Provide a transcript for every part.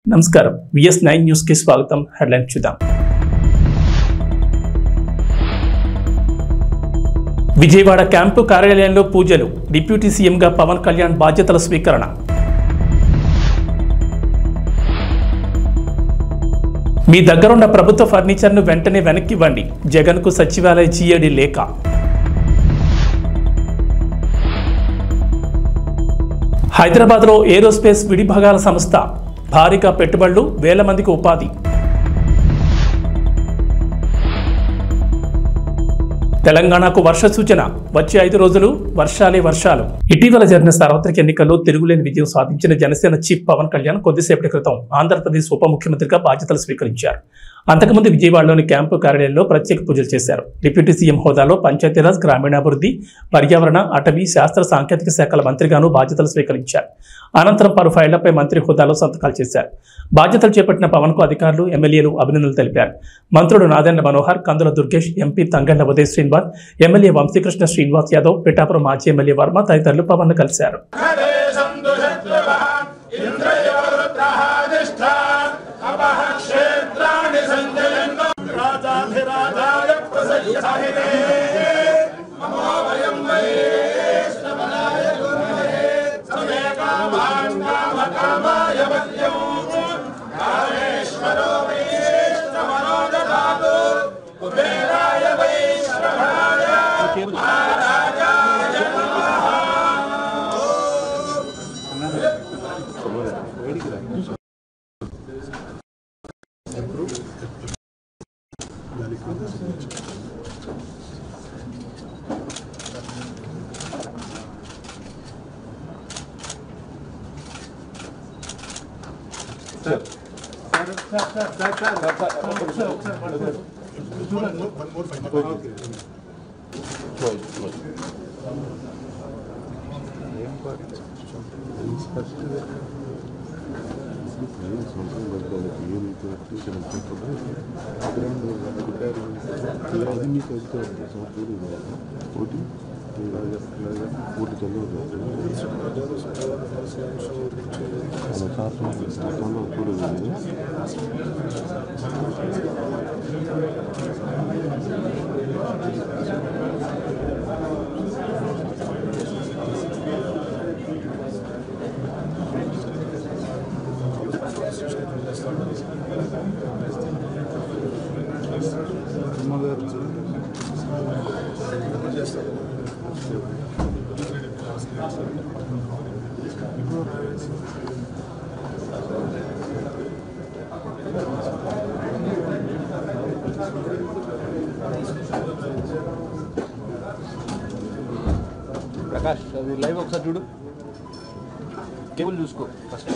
నమస్కారం VS9 news కి స్వాగతం. హెడ్లైన్ చూద్దాం. విజయవాడ క్యాంపు కార్యాలయంలో పూజలు. డిప్యూటీ సీఎంగా పవన్ కళ్యాణ్ బాధ్యతల స్వీకరణ. మీ దగ్గరున్న ప్రభుత్వ ఫర్నిచర్ను వెంటనే వెనక్కి ఇవ్వండి. జగన్కు సచివాలయ జీఏడీ లేఖ. హైదరాబాద్లో ఏరోస్పేస్ విడిభాగాల సంస్థ. భారీగా పెట్టుబడులు, వేల మందికి ఉపాధి. తెలంగాణకు వర్ష సూచన. వచ్చే 5 రోజులు వర్షాలే వర్షాలు. ఇటీవల జరిగిన సార్వత్రిక ఎన్నికల్లో తిరుగులేని విజయం సాధించిన జనసేన చీఫ్ పవన్ కళ్యాణ్ కొద్దిసేపటి క్రితం ఆంధ్రప్రదేశ్ ఉప ముఖ్యమంత్రిగా బాధ్యతలు స్వీకరించారు. అంతకుముందు విజయవాడలోని క్యాంపు కార్యాలయంలో ప్రత్యేక పూజలు చేశారు. డిప్యూటీ సీఎం హోదాలో పంచాయతీరాజ్, గ్రామీణాభివృద్ధి, పర్యావరణ, అటవీ, శాస్త్ర సాంకేతిక శాఖల మంత్రిగాను బాధ్యతలు స్వీకరించారు. అనంతరం పలు ఫైళ్లపై మంత్రి హోదాలో సంతకాలు చేశారు. బాధ్యతలు చేపట్టిన పవన్ కు అధికారులు, ఎమ్మెల్యేలు అభినందనలు తెలిపారు. మంత్రులు నాదెండ్ల మనోహర్, కందుల దుర్గేష్, ఎంపీ తంగళ్ల ఉదయ్ శ్రీనివాస్, ఎమ్మెల్యే వంశీకృష్ణ శ్రీనివాస్ యాదవ్, పిఠాపురం మాజీ ఎమ్మెల్యే వర్మ తదితరులు పవన్ కలిశారు. ప్రకాష్ అది లైవ్ ఒకసారి చూడు, కేబుల్ చూసుకో ఫస్ట్.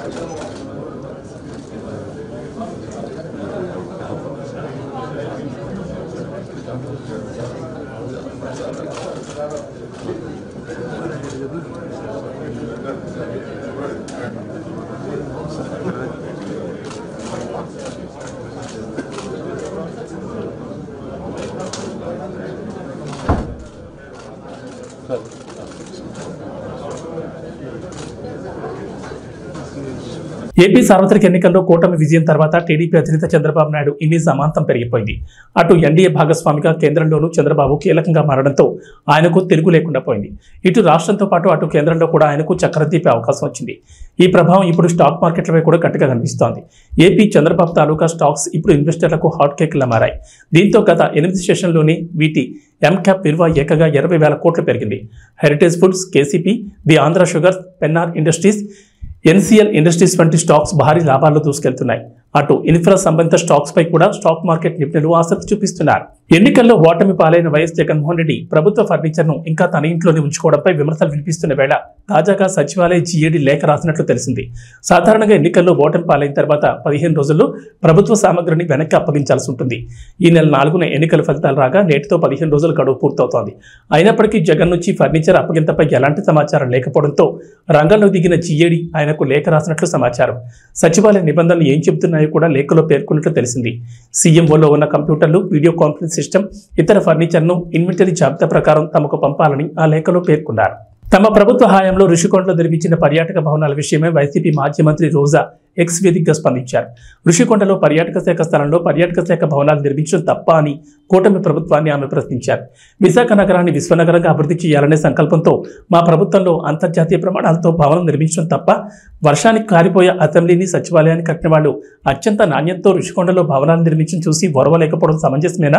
ఏపీ సార్వత్రిక ఎన్నికల్లో కూటమి విజయం తర్వాత టీడీపీ అధినేత చంద్రబాబు నాయుడు ఇమేజ్ అమాంతం పెరిగిపోయింది. అటు ఎన్డీఏ భాగస్వామిగా కేంద్రంలోనూ చంద్రబాబు కీలకంగా మారడంతో ఆయనకు తిరుగు లేకుండా పోయింది. ఇటు రాష్ట్రంతో పాటు అటు కేంద్రంలో కూడా ఆయనకు చక్రం తిప్పే అవకాశం వచ్చింది. ఈ ప్రభావం ఇప్పుడు స్టాక్ మార్కెట్లపై కూడా గట్టిగా కనిపిస్తోంది. ఏపీ చంద్రబాబు తాలూకా స్టాక్స్ ఇప్పుడు ఇన్వెస్టర్లకు హాట్ కేక్లా మారాయి. దీంతో గత 8 సెషన్లోనే వీటి ఎంక్యాప్ విలువ ఏకంగా 20,000 కోట్లు పెరిగింది. Heritage foods, KCP, the Andhra sugars, Pennar industries, NCL industries వంటి స్టాక్స్ భారీ లాభాల్లో దూసుకెళ్తున్నాయి. అటు ఇన్ఫ్రా సంబంధిత స్టాక్స్ పై కూడా స్టాక్ మార్కెట్ నిపుణులు ఆసక్తి చూపిస్తున్నారు. ఎన్నికల్లో ఓటమి పాలైన వైఎస్ జగన్మోహన్ రెడ్డి ప్రభుత్వ ఫర్నిచర్ను ఇంకా తన ఇంట్లోనే ఉంచుకోవడంపై విమర్శలు వినిపిస్తున్న వేళ తాజాగా సచివాలయ జీఏడీ లేఖ రాసినట్లు తెలిసింది. సాధారణంగా ఎన్నికల్లో ఓటమి పాలైన తర్వాత 15 రోజుల్లో ప్రభుత్వ సామగ్రిని వెనక్కి అప్పగించాల్సి ఉంటుంది. ఈ నెల 4న ఎన్నికల ఫలితాలు రాగా నేటితో 15 రోజుల గడువు పూర్తవుతోంది. అయినప్పటికీ జగన్ నుంచి ఫర్నిచర్ అప్పగింతపై ఎలాంటి సమాచారం లేకపోవడంతో రంగంలో దిగిన జీఏడీ ఆయనకు లేఖ రాసినట్లు సమాచారం. సచివాలయ నిబంధనలు ఏం చెబుతున్నాయో కూడా లేఖలో పేర్కొన్నట్లు తెలిసింది. సీఎంఓలో ఉన్న కంప్యూటర్లు, వీడియో కాన్ఫరెన్స్ సిస్టమ్, ఇతర ఫర్నిచర్ను ఇన్వెంటరీ జాబితా ప్రకారం తమకు పంపాలని ఆ లేఖలో పేర్కొన్నారు. తమ ప్రభుత్వ హయాంలో ఋషికొండలో నిర్మించిన పర్యాటక భవనాల విషయమై వైసీపీ మాజీ మంత్రి రోజా ఎక్స్ వేదికగా స్పందించారు. ఋషికొండలో పర్యాటక శాఖ స్థలంలో పర్యాటక శాఖ భవనాలు నిర్మించడం తప్ప అని కూటమి ప్రభుత్వాన్ని ఆమె ప్రశ్నించారు. విశాఖ నగరాన్ని విశ్వనగరంగా అభివృద్ధి చేయాలనే సంకల్పంతో మా ప్రభుత్వంలో అంతర్జాతీయ ప్రమాణాలతో భవనం నిర్మించడం తప్ప వర్షానికి కారిపోయే అసెంబ్లీని, సచివాలయాన్ని కట్టిన వాళ్ళు అత్యంత నాణ్యతతో ఋషికొండలో భవనాలు నిర్మించడం చూసి ఓర్వలేకపోవడం సమంజసమేనా?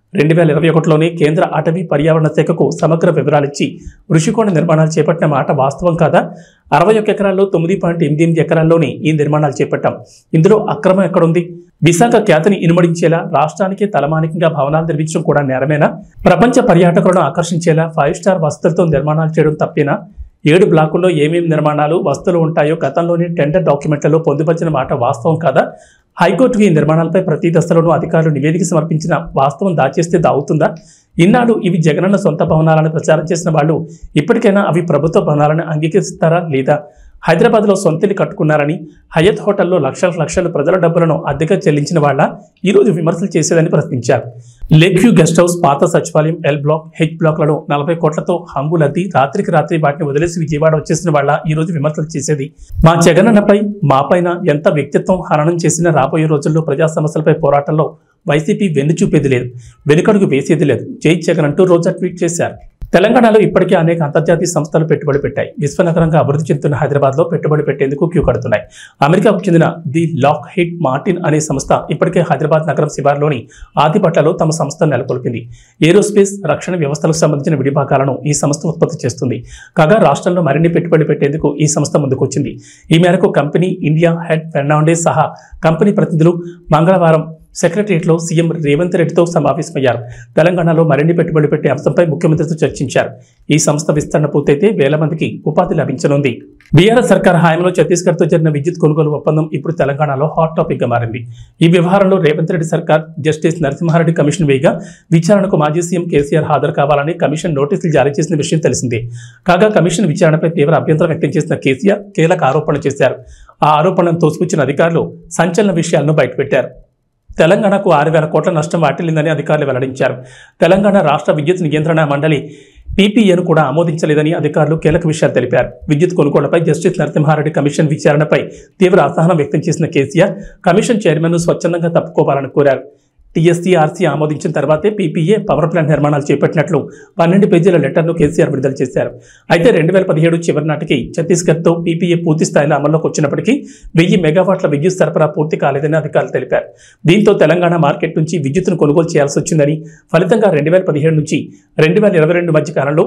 2021లోనే కేంద్ర అటవీ పర్యావరణ శాఖకు సమగ్ర వివరాలిచ్చి ఋషికొండ నిర్మాణాలు చేపట్టిన మాట వాస్తవం కాదా? 61 ఎకరాల్లో 9.88 ఎకరాల్లోనే ఈ నిర్మాణాలు చేపట్టాం. ఇందులో అక్రమం ఎక్కడుంది? విశాఖ ఖ్యాతిని ఇనుమడించేలా రాష్ట్రానికి తలమానికంగా భవనాలు నిర్మించడం కూడా నేరమేనా? ప్రపంచ పర్యాటకులను ఆకర్షించేలా 5 స్టార్ వసతులతో నిర్మాణాలు చేయడం తప్పేనా? 7 బ్లాకుల్లో ఏమేమి నిర్మాణాలు, వస్తువులు ఉంటాయో గతంలోనే టెండర్ డాక్యుమెంట్లలో పొందుపరిచిన మాట వాస్తవం కాదా? హైకోర్టుకు ఈ నిర్మాణాలపై ప్రతి దశలోనూ అధికారులు నివేదిక సమర్పించిన వాస్తవం దాచేస్తే దావుతుందా? ఇన్నాళ్ళు ఇవి జగనన్న సొంత భవనాలను ప్రచారం చేసిన వాళ్ళు ఇప్పటికైనా అవి ప్రభుత్వ భవనాలను అంగీకరిస్తారా లేదా? హైదరాబాద్లో సొంతిల్లు కట్టుకున్నారని హయత్ హోటల్లో లక్షలు ప్రజల డబ్బులను అద్దెగా చెల్లించిన వాళ్ళ ఈరోజు విమర్శలు చేసేదని ప్రశ్నించారు. లేక్ వ్యూ గెస్ట్ హౌస్, పాత సచివాలయం, ఎల్ బ్లాక్, హెచ్ బ్లాక్లను 40 కోట్లతో హంగులద్ది రాత్రికి రాత్రి వాటిని వదిలేసి విజయవాడ వచ్చేసిన వాళ్ళ ఈరోజు విమర్శలు చేసేది. మా జగనన్నపై, మాపైన ఎంత వ్యక్తిత్వం హననం చేసినా రాబోయే రోజుల్లో ప్రజా సమస్యలపై పోరాటంలో వైసీపీ వెన్ను చూపేది లేదు, వెనుకడుగు వేసేది లేదు. జై జగన్ అంటూ రోజా ట్వీట్ చేశారు. తెలంగాణలో ఇప్పటికే అనేక అంతర్జాతీయ సంస్థలు పెట్టుబడి పెట్టాయి. విశ్వనగరంగా అభివృద్ధి చెందుతున్న హైదరాబాద్లో పెట్టుబడి పెట్టేందుకు క్యూ కడుతున్నాయి. అమెరికాకు చెందిన ది లాక్ హీడ్ మార్టిన్ అనే సంస్థ ఇప్పటికే హైదరాబాద్ నగరం శివార్లోని ఆదిపట్లలో తమ సంస్థను నెలకొల్పింది. ఏరోస్పేస్, రక్షణ వ్యవస్థలకు సంబంధించిన విడిభాగాలను ఈ సంస్థ ఉత్పత్తి చేస్తుంది. కాగా రాష్ట్రంలో మరిన్ని పెట్టుబడి పెట్టేందుకు ఈ సంస్థ ముందుకొచ్చింది. ఈ మేరకు కంపెనీ ఇండియా హెడ్ ఫెర్నాండెస్ సహా కంపెనీ ప్రతినిధులు మంగళవారం సెక్రటరియట్లో సీఎం రేవంత్ రెడ్డితో సమావేశమయ్యారు. తెలంగాణలో మరిన్ని పెట్టుబడి పెట్టే అంశంపై ముఖ్యమంత్రితో చర్చించారు. ఈ సంస్థ విస్తరణ పూర్తయితే 1000 మందికి ఉపాధి లభించనుంది. బీఆర్ఎస్ సర్కార్ హయాంలో ఛత్తీస్గఢ్తో జరిగిన విద్యుత్ కొనుగోలు ఒప్పందం ఇప్పుడు తెలంగాణలో హాట్ టాపిక్ గా మారింది. ఈ వ్యవహారంలో రేవంత్ రెడ్డి సర్కార్ జస్టిస్ నరసింహారెడ్డి కమిషన్ వేయగా విచారణకు మాజీ సీఎం కేసీఆర్ హాజరు కావాలని కమిషన్ నోటీసులు జారీ చేసిన విషయం తెలిసిందే. కాగా కమిషన్ విచారణపై తీవ్ర అభ్యంతరం వ్యక్తం చేసిన కేసీఆర్ కీలక ఆరోపణలు చేశారు. ఆ ఆరోపణలను తోసిపుచ్చిన అధికారులు సంచలన విషయాలను బయటపెట్టారు. తెలంగాణకు 6,000 కోట్ల నష్టం వాటిల్లిందని అధికారులు వెల్లడించారు. తెలంగాణ రాష్ట్ర విద్యుత్ నియంత్రణ మండలి పీపీఏను కూడా ఆమోదించలేదని అధికారులు కీలక విషయాలు తెలిపారు. విద్యుత్ కొనుగోళ్లపై జస్టిస్ నరసింహారెడ్డి కమిషన్ విచారణపై తీవ్ర అసహనం వ్యక్తం చేసిన కేసీఆర్ కమిషన్ చైర్మన్ను స్వచ్ఛందంగా తప్పుకోవాలని కోరారు. టీఎస్సీఆర్సీ ఆమోదించిన తర్వాతే పీపీఏ పవర్ ప్లాంట్ నిర్మాణాలు చేపట్టినట్లు 12 పేజీల లెటర్ను కేసీఆర్ విడుదల చేశారు. అయితే 2017 చివరి నాటికి ఛత్తీస్గఢ్తో పీపీఏ పూర్తి స్థాయిలో అమల్లోకి వచ్చినప్పటికీ 1000 మెగావాట్ల విద్యుత్ సరఫరా పూర్తి కాలేదని అధికారులు తెలిపారు. దీంతో తెలంగాణ మార్కెట్ నుంచి విద్యుత్తును కొనుగోలు చేయాల్సి వచ్చిందని, ఫలితంగా 2017 నుంచి 2022 మధ్య కాలంలో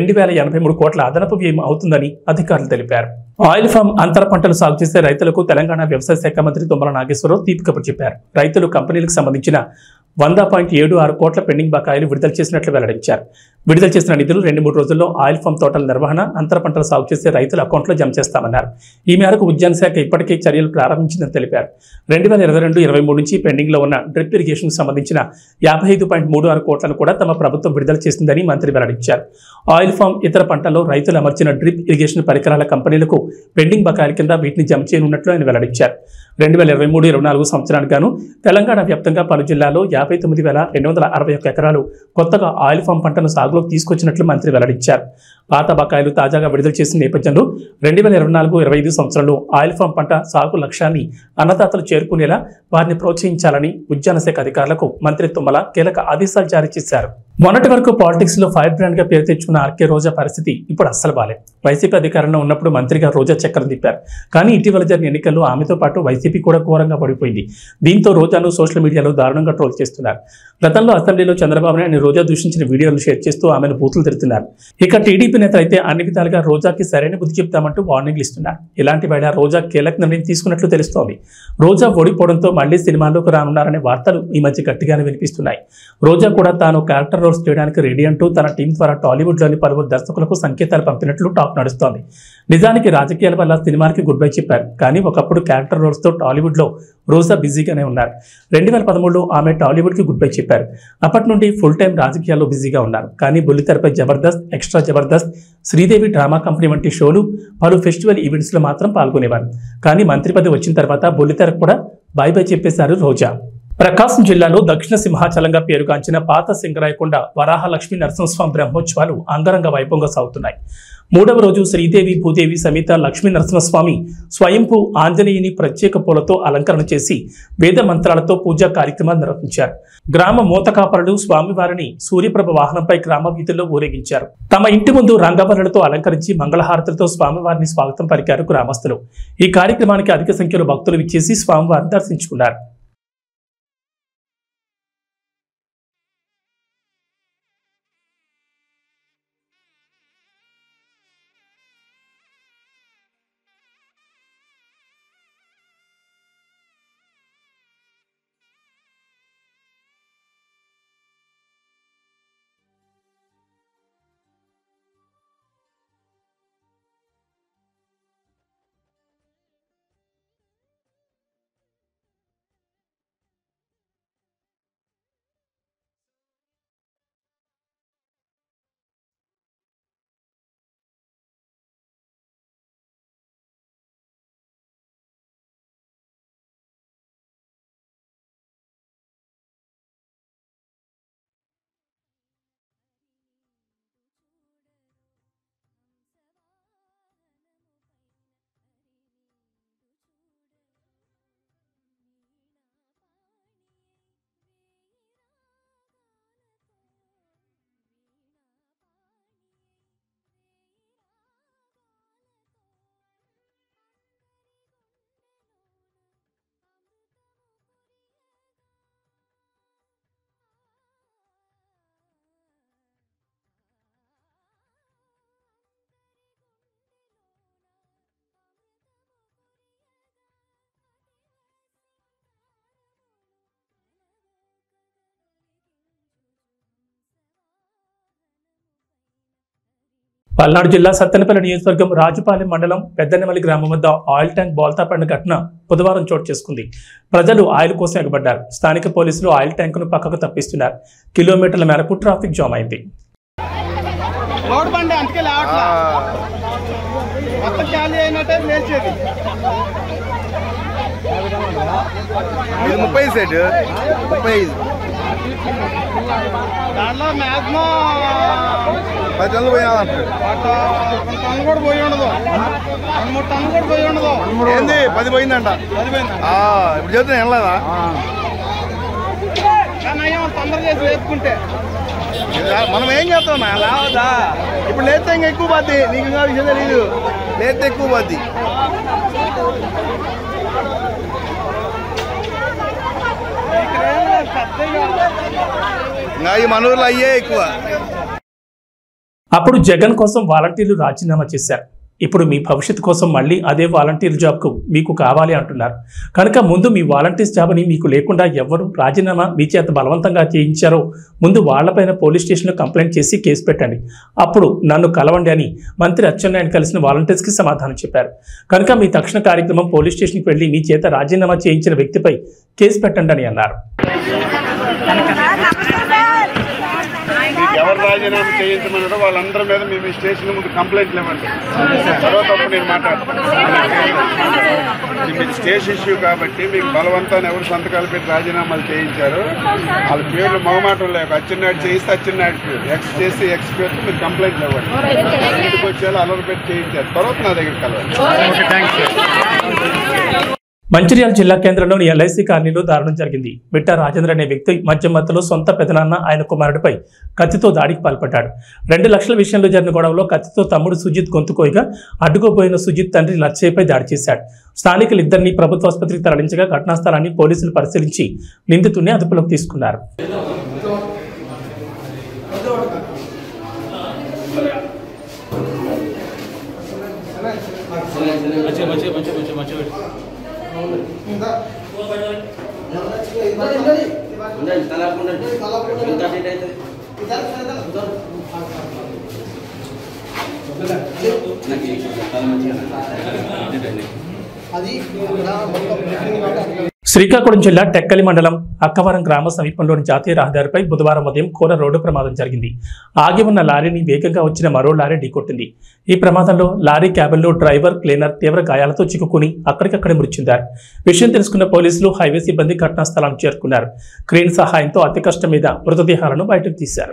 2083 కోట్ల అదనపు వ్యయం అవుతుందని అధికారులు తెలిపారు. ఆయిల్ ఫామ్ అంతర పంటలు సాగు చేసే రైతులకు తెలంగాణ వ్యవసాయ శాఖ మంత్రి తుమ్మల నాగేశ్వరరావు తీపి కబురు చెప్పారు. రైతులు కంపెనీలకు సంబంధించిన 100.76 కోట్ల పెండింగ్ బకాయిలు విడుదల చేసినట్లు వెల్లడించారు. విడుదల చేసిన నిధులు 2-3 రోజుల్లో ఆయిల్ ఫామ్ తోటల నిర్వహణ, అంతర పంటలు సాగు చేసే రైతుల అకౌంట్లో జమ చేస్తామన్నారు. ఈ మేరకు ఉద్యాన శాఖ ఇప్పటికే చర్యలు ప్రారంభించిందని తెలిపారు. 2022-23 నుంచి పెండింగ్లో ఉన్న డ్రిప్ ఇరిగేషన్కు సంబంధించిన 55.36 కోట్లను కూడా తమ ప్రభుత్వం విడుదల చేసిందని మంత్రి వెల్లడించారు. ఆయిల్ ఫామ్, ఇతర పంటల్లో రైతులు అమర్చిన డ్రిప్ ఇరిగేషన్ పరికరాల కంపెనీలకు పెండింగ్ బకాయిల కింద వీటిని జమ చేయనున్నట్లు ఆయన వెల్లడించారు. 2023-24 సంవత్సరానికి గాను తెలంగాణ వ్యాప్తంగా పలు జిల్లాల్లో 59,261 ఎకరాలు కొత్తగా ఆయిల్ ఫామ్ పంటను సాగులోకి తీసుకొచ్చినట్లు మంత్రి వెల్లడించారు. పాత బకాయిలు తాజాగా విడుదల చేసిన నేపథ్యంలో 2024-25 సంవత్సరంలో ఆయిల్ ఫామ్ పంట సాగు లక్ష్యాన్ని అన్నదాతలు చేరుకునేలా వారిని ప్రోత్సహించాలని ఉద్యాన శాఖ అధికారులకు మంత్రి తుమ్మల కీలక ఆదేశాలు జారీ చేశారు. మొన్నటి వరకు పాలిటిక్స్ లో ఫైర్ బ్రాండ్ గా పేరు తెచ్చుకున్న ఆర్కే రోజా పరిస్థితి ఇప్పుడు అస్సలు బాలేదు. వైసీపీ అధికారంలో ఉన్నప్పుడు మంత్రిగా రోజా చక్రం తిప్పారు. కానీ ఇటీవల జరిగిన ఎన్నికల్లో ఆమెతో పాటు వైసీపీ కూడా ఘోరంగా పడిపోయింది. దీంతో రోజాను సోషల్ మీడియాలో దారుణంగా ట్రోల్ చేస్తున్నారు. గతంలో అసెంబ్లీలో చంద్రబాబు నాయుడు రోజా దూషించిన వీడియోలు షేర్ చేస్తూ ఆమెను బూతులు తిడుతున్నారు. ఇక టీడీపీ నేతలు అయితే అన్ని విధాలుగా రోజాకి సరైన బుద్ధి చెప్తామంటూ వార్నింగ్లు ఇస్తున్నారు. ఇలాంటి వేళ రోజా కీలక నిర్ణయం తీసుకున్నట్లు తెలుస్తోంది. రోజా ఓడిపోవడంతో మళ్లీ సినిమాల్లోకి రానున్నారనే వార్తలు ఈ మధ్య గట్టిగానే వినిపిస్తున్నాయి. రోజా కూడా తాను క్యారెక్టర్ రోల్స్ చేయడానికి రెడీ అంటూ తన టీం ద్వారా టాలీవుడ్లోని పలువురు దర్శకులకు సంకేతాలు పంపినట్లు టాక్ నడుస్తోంది. నిజానికి రాజకీయాల వల్ల సినిమాకి గుడ్ బై చెప్పారు. కానీ ఒకప్పుడు క్యారెక్టర్ రోల్స్తో టాలీవుడ్లో రోజా బిజీగానే ఉన్నారు. 2013లో ఆమె టాలీవుడ్కి గుడ్ బై చెప్పారు. అప్పటి నుండి ఫుల్ టైం రాజకీయాల్లో బిజీగా ఉన్నారు. కానీ బుల్లితెరపై Jabardasth, extra Jabardasth, Sridevi drama company వంటి షోలు, పలు ఫెస్టివల్ ఈవెంట్స్లో మాత్రం పాల్గొనేవారు. కానీ మంత్రి పదవి వచ్చిన తర్వాత బుల్లితెరకు కూడా బై బై చెప్పేశారు రోజా. ప్రకాశం జిల్లాలో దక్షిణ సింహాచలంగా పేరుగాంచిన పాత సింగరాయకొండ వరాహ లక్ష్మీ నరసింహస్వామి బ్రహ్మోత్సవాలు అంగరంగ వైభవంగా సాగుతున్నాయి. 3వ రోజు శ్రీదేవి, భూదేవి సమేత లక్ష్మీ నరసింహస్వామి స్వయంభూ ఆంజనేయుని ప్రత్యేక పూలతో అలంకరణ చేసి వేద మంత్రాలతో పూజా కార్యక్రమాలు నిర్వహించారు. గ్రామ మూతకాపరులు స్వామివారిని సూర్యప్రభ వాహనంపై గ్రామ వీధుల్లో ఊరేగించారు. తమ ఇంటి ముందు రంగవల్లులతో అలంకరించి మంగళహారతులతో స్వామివారిని స్వాగతం పలికారు గ్రామస్తులు. ఈ కార్యక్రమానికి అధిక సంఖ్యలో భక్తులు విచ్చేసి స్వామివారిని దర్శించుకున్నారు. పల్నాడు జిల్లా సత్తెనపల్లి నియోజకవర్గం రాజుపాలెం మండలం పెద్దనెమలి గ్రామం వద్ద ఆయిల్ ట్యాంక్ బోల్తా పడిన ఘటన బుధవారం చోటు చేసుకుంది. ప్రజలు ఆయిల్ కోసం ఎగబడ్డారు. స్థానిక పోలీసులు ఆయిల్ ట్యాంకును పక్కకు తప్పిస్తున్నారు. కిలోమీటర్ల మేరకు ట్రాఫిక్ జామ్ అయింది. దాంట్లో మ్యాక్సిమం 10 టన్నులు పోయినా టన్ను కూడా పోయి ఉండదు, 2-3 టన్ను కూడా పోయి ఉండదు. ఏంది 10 పోయిందంట. ఇప్పుడు చెప్తే వెళ్ళదా తొందర చేసి వేసుకుంటే మనం ఏం చేస్తాం లేవదా. ఇప్పుడు లేస్తే ఇంకా ఎక్కువ పోద్ది. నీకు ఇంకా విషయం తెలీదు. లేస్తే ఎక్కువ పోద్ది. మన ఊర్లో అయ్యే ఎక్కువ. అప్పుడు జగన్ కోసం వాలంటీర్లు రాజీనామా చేశారు. ఇప్పుడు మీ భవిష్యత్తు కోసం మళ్ళీ అదే వాలంటీర్ జాబ్కు మీకు కావాలి అంటున్నారు. కనుక ముందు మీ వాలంటీర్స్ జాబ్ని మీకు లేకుండా ఎవరు రాజీనామా మీ చేత బలవంతంగా చేయించారో ముందు వాళ్లపైన పోలీస్ స్టేషన్లో కంప్లైంట్ చేసి కేసు పెట్టండి, అప్పుడు నన్ను కలవండి అని మంత్రి అచ్చెన్నాయుడు కలిసిన వాలంటీర్స్కి సమాధానం చెప్పారు. కనుక మీ తక్షణ కార్యక్రమం పోలీస్ స్టేషన్కి వెళ్లి మీ చేత రాజీనామా చేయించిన వ్యక్తిపై కేసు పెట్టండి అని అన్నారు. ఎవరు రాజీనామా చేయించమన్నారో వాళ్ళందరి మీద మేము స్టేషన్ ముందు కంప్లైంట్లు ఇవ్వండి. తర్వాత నేను మాట్లాడతాను. మీకు స్టేషన్ ఇష్యూ కాబట్టి మీకు బలవంతాన్ని ఎవరు సంతకాలు పెట్టి రాజీనామాలు చేయించారు వాళ్ళ పేర్లు మొహమాటం లేక అచ్చెన్నాయుడు చేయిస్తే అచ్చెన్నాయుడు పేరు, ఎక్స్ చేసి ఎక్స్ పేరుతో మీరు కంప్లైంట్లు ఇవ్వండి. ఇంటికి వచ్చేలా అలర్ పెట్టి చేయించారు. తర్వాత నా దగ్గరికి కలవాలి. మంచిర్యాల జిల్లా కేంద్రంలోని ఎల్ఐసి కాలనీలో దారుణం జరిగింది. మిట్టా రాజేంద్ర అనే వ్యక్తి మధ్య మధ్యలో సొంత పెదనాన్న ఆయన కుమారుడిపై కత్తితో దాడికి పాల్పడ్డాడు. 2 లక్షల విషయంలో జరిగిన గొడవలో కత్తితో తమ్ముడు సుజిత్ గొంతుకోయగా అడ్డుకోబోయిన సుజిత్ తండ్రి లచ్చయ్యపై దాడి చేశాడు. స్థానికులు ఇద్దరిని ప్రభుత్వ ఆసుపత్రికి తరలించగా ఘటనా స్థలాన్ని పోలీసులు పరిశీలించి నిందితుడిని అదుపులోకి తీసుకున్నారు. శ్రీకాకుళం జిల్లా టెక్కలి మండలం అక్కవరం గ్రామ సమీపంలోని జాతీయ రహదారిపై బుధవారం ఉదయం ఘోర రోడ్డు ప్రమాదం జరిగింది. ఆగి ఉన్న లారీని వేగంగా వచ్చిన మరో లారీ ఢీకొట్టింది. ఈ ప్రమాదంలో లారీ క్యాబిన్లో డ్రైవర్, క్లీనర్ తీవ్ర గాయాలతో చిక్కుకుని అక్కడికక్కడే మృతి చెందారు. విషయం తెలుసుకున్న పోలీసులు, హైవే సిబ్బంది ఘటనా స్థలానికి చేరుకున్నారు. క్రేన్ సహాయంతో అతి కష్టం మీద మృతదేహాలను బయటకు తీశారు.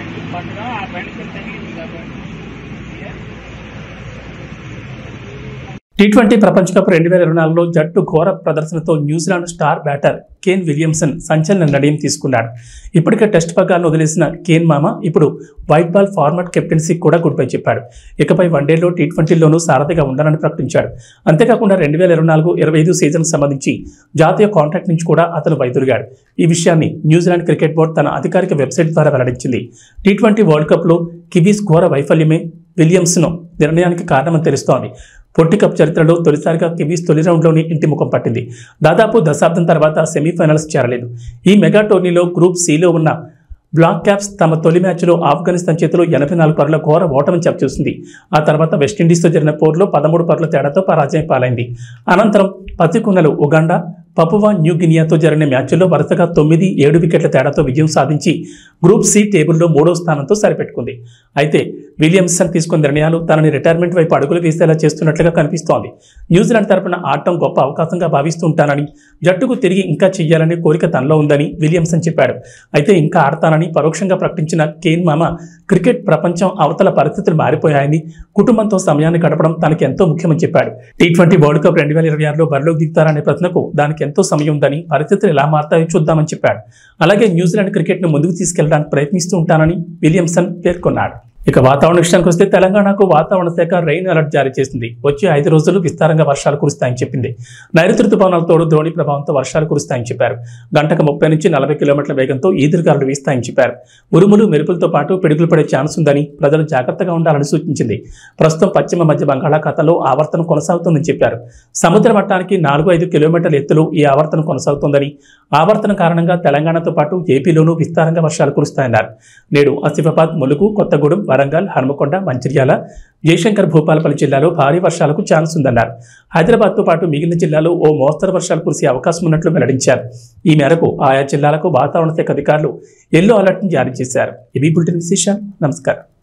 T20 ప్రపంచ కప్ 2024లో జట్టు ఘోర ప్రదర్శనతో New Zealand star batter Kane Williamson సంచలన నిర్ణయం తీసుకున్నాడు. ఇప్పటికే టెస్ట్ పగ్గాలను వదిలేసిన కేన్ మామ ఇప్పుడు వైట్ బాల్ ఫార్మాట్ కెప్టెన్సీకి కూడా గుడ్ బై చెప్పాడు. ఇకపై వన్డేలో T20లోనూ సారథిగా ఉండాలని ప్రకటించాడు. అంతేకాకుండా 2024-25 సీజన్కు సంబంధించి జాతీయ కాంట్రాక్ట్ నుంచి కూడా అతను వైదొలిగాడు. ఈ విషయాన్ని న్యూజిలాండ్ క్రికెట్ బోర్డు తన అధికారిక వెబ్సైట్ ద్వారా వెల్లడించింది. T20 వరల్డ్ కప్లో కివీస్ ఘోర వైఫల్యమే విలియమ్సన్ నిర్ణయానికి కారణమని తెలుస్తోంది. పొట్టి కప్ చరిత్రలో తొలిసారిగా కివీస్ తొలి రౌండ్లోనే ఇంటి ముఖం పట్టింది. దాదాపు దశాబ్దం తర్వాత సెమీఫైనల్స్ చేరలేదు. ఈ మెగా టోర్నీలో గ్రూప్ సిలో ఉన్న బ్లాక్ క్యాప్స్ తమ తొలి మ్యాచ్లో ఆఫ్ఘనిస్తాన్ చేతిలో 84 పరుగుల ఘోర ఓటమిని చవిచూసింది. ఆ తర్వాత వెస్టిండీస్తో జరిగిన పోరులో 13 పరుగుల తేడాతో పరాజయం పాలైంది. అనంతరం పసికొన్నలు ఉగాండా, పపువా న్యూ గినియాతో జరిగిన మ్యాచ్ల్లో వరుసగా 9-7 వికెట్ల తేడాతో విజయం సాధించి గ్రూప్ సి టేబుల్లో 3వ స్థానంతో సరిపెట్టుకుంది. అయితే విలియమ్సన్ తీసుకున్న నిర్ణయాలు తనని రిటైర్మెంట్ వైపు అడుగులు వేసేలా చేస్తున్నట్లుగా కనిపిస్తోంది. న్యూజిలాండ్ తరపున ఆడటం గొప్ప అవకాశంగా భావిస్తూ ఉంటానని, జట్టుకు తిరిగి ఇంకా చెయ్యాలనే కోరిక తనలో ఉందని విలియమ్సన్ చెప్పాడు. అయితే ఇంకా ఆడతానని పరోక్షంగా ప్రకటించిన కేన్ మామ క్రికెట్ ప్రపంచం అవతల పరిస్థితులు మారిపోయాయని, కుటుంబంతో సమయాన్ని గడపడం తనకి ఎంతో ముఖ్యమని చెప్పాడు. T20 వరల్డ్ కప్ 2026లో బరిలోకి దిగుతారనే ప్రశ్నకు దానికి ఎంతో సమయం ఉందని, పరిస్థితులు ఎలా మారుతాయో చూద్దామని చెప్పాడు. అలాగే న్యూజిలాండ్ క్రికెట్ను ముందుకు తీసుకెళ్లడానికి ప్రయత్నిస్తూ ఉంటానని విలియమ్సన్ పేర్కొన్నాడు. ఇక వాతావరణ విషయానికి వస్తే తెలంగాణకు వాతావరణ శాఖ రెయిన్ అలర్ట్ జారీ చేసింది. వచ్చే 5 రోజులు విస్తారంగా వర్షాలు కురుస్తాయని చెప్పింది. నైరుతి రుతుపవనాల తోడు ద్రోణి ప్రభావంతో వర్షాలు కురుస్తాయని చెప్పారు. గంటకు 30 నుంచి 40 కిలోమీటర్ల వేగంతో ఈదురుగాలులు వీస్తాయని చెప్పారు. ఉరుములు మెరుపులతో పాటు పిడుగులు పడే ఛాన్స్ ఉందని, ప్రజలు జాగ్రత్తగా ఉండాలని సూచించింది. ప్రస్తుతం పశ్చిమ మధ్య బంగాళాఖాతంలో ఆవర్తనం కొనసాగుతుందని చెప్పారు. సముద్ర మట్టానికి 4-5 కిలోమీటర్ల ఎత్తులో ఈ ఆవర్తనం కొనసాగుతోందని, ఆవర్తనం కారణంగా తెలంగాణతో పాటు ఏపీలోనూ విస్తారంగా వర్షాలు కురుస్తాయన్నారు. నేడు ఆసిఫాబాద్, ములుగు, కొత్తగూడెం, వరంగల్, హన్మకొండ, మంచిర్యాల, జయశంకర్, భూపాలపల్లి జిల్లాలో భారీ వర్షాలకు ఛాన్స్ ఉందన్నారు. హైదరాబాద్తో పాటు మిగిలిన జిల్లాలో ఓ మోస్తరు వర్షాలు కురిసే అవకాశం ఉన్నట్లు వెల్లడించారు. ఈ మేరకు ఆయా జిల్లాలకు వాతావరణ శాఖ అధికారులు ఎల్లో అలర్ట్ను జారీ చేశారు. ఇవి బులెటిన్ విశేషాలు. నమస్కారం.